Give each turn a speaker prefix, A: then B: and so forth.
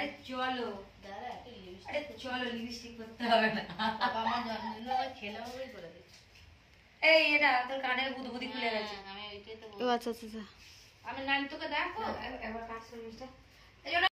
A: আরে চলো
B: দাদা একটা লিপস্টিক,
A: আরে চলো লিপস্টিক করতে হবে না
B: বাবা আমার জন্মদিন আবার খেলে হবে করে দিচ্ছি।
A: এই এটা তোর কানের বুদবুদি খুলে গেছে
B: আমি ওইটাই তো
C: ও আচ্ছা আচ্ছা আচ্ছা।
A: আমি নানি তোকে দেখো একবার কাজ করে